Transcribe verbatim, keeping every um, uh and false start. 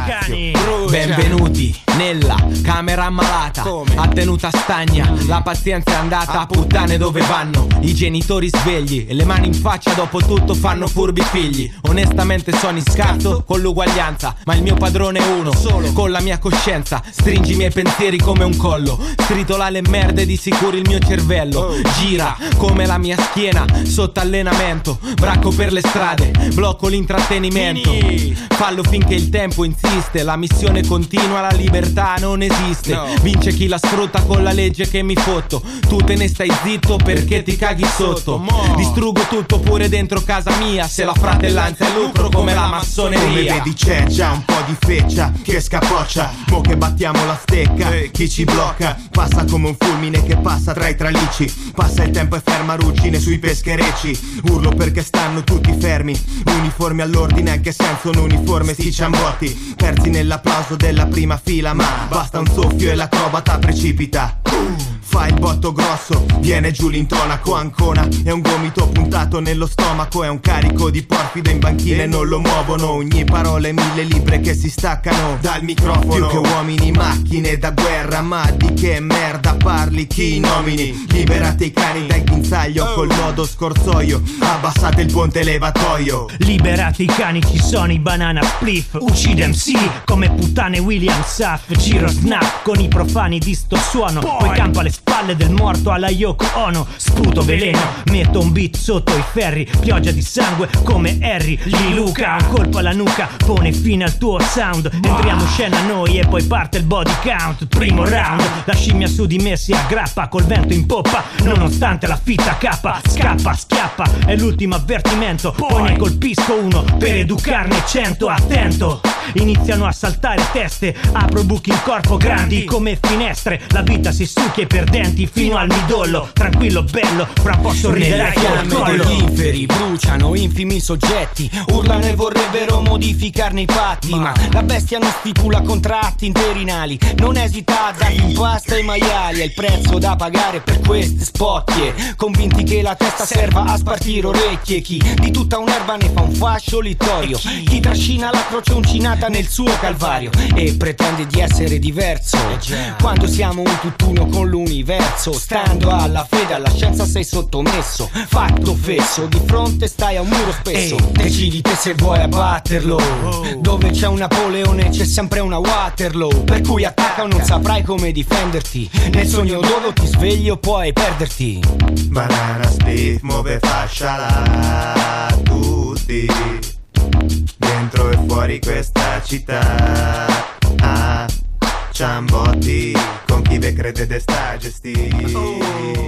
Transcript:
spazio. Benvenuti nella camera ammalata. Come? A tenuta stagna, la pazienza è andata a puttane dove vanno i genitori svegli e le mani in faccia dopo tutto fanno furbi figli. Onestamente sono in scarto con l'uguaglianza, ma il mio padrone è uno solo, con la mia coscienza. Stringi i miei pensieri come un collo, stritola le merde di sicuro il mio cervello. Gira come la mia schiena sotto allenamento, bracco per le strade, blocco l'intrattenimento. Fallo finché il tempo insiste, la missione continua, la libertà non esiste. Vince chi la sfrutta con la legge che mi fotto. Tu te ne stai zitto perché ti caghi sotto. Distruggo tutto pure dentro casa mia, se la fratellanza è lucro come la massoneria. Come vedi c'è già un po' di feccia che scapoccia, mo che battiamo la stecca, chi ci blocca passa come un fulmine che passa tra i tralicci. Passa il tempo e ferma ruggine sui pescherecci. Urlo perché stanno tutti fermi, uniformi all'ordine anche senza un uniforme. Sti ciambotti persi nell'applauso della prima fila, ma basta un soffio e l'acrobata precipita. Fa il botto grosso, viene giù l'intonaco. Ancona è un gomito puntato nello stomaco, è un carico di porfido in banchina e non lo muovono. Ogni parola è mille libre che si staccano dal microfono. Più che uomini macchine da guerra, ma di che merda parli? Chi nomini? Liberate i cani dal guinzaglio col nodo scorsoio, abbassate il ponte levatoio. Liberate i cani, ci sono i banana spliff. Uccide M C come puttane William Saff. Giro snap con i profani di sto suono, poi campo alle spalle del morto alla Yoko Ono. Sputo veleno, metto un beat sotto i ferri, pioggia di sangue come Harry Lee Luca. Un colpo alla nuca pone fine al tuo sound. Entriamo in scena noi e poi parte il body count. Primo round, la scimmia su di me si aggrappa col vento in poppa, nonostante la fitta cappa. Scappa, schiappa, è l'ultimo avvertimento. Poi ne colpisco uno per educarne cento. Attento, iniziano a saltare teste, apro buchi in corpo grandi come finestre. La vita si succhia i perdenti fino al midollo. Tranquillo bello, fra un po' sorriderai col collo. Gli inferi bruciano infimi soggetti, urlano e vorrebbero modificarne i patti, ma la bestia non stipula contratti interinali, non esita a dargli in pasta ai maiali. È il prezzo da pagare per queste spocchie, convinti che la testa serva a spartire orecchie. Chi di tutta un'erba ne fa un fascio littorio, chi trascina la croce uncinata nel suo calvario e pretende di essere diverso, quando siamo un tutt'uno con l'universo. Stando alla fede, alla scienza sei sottomesso, fatto fesso, di fronte stai a un muro spesso. Ehi, decidi te se vuoi abbatterlo, dove c'è un Napoleone c'è sempre una Waterloo, per cui attacca o non saprai come difenderti. Nel sogno dove ti svegli o puoi perderti. Banana spliff muove fascia là, tutti dentro e fuori questa città. Ah, ciambotti con chi ve crede de sta gestì.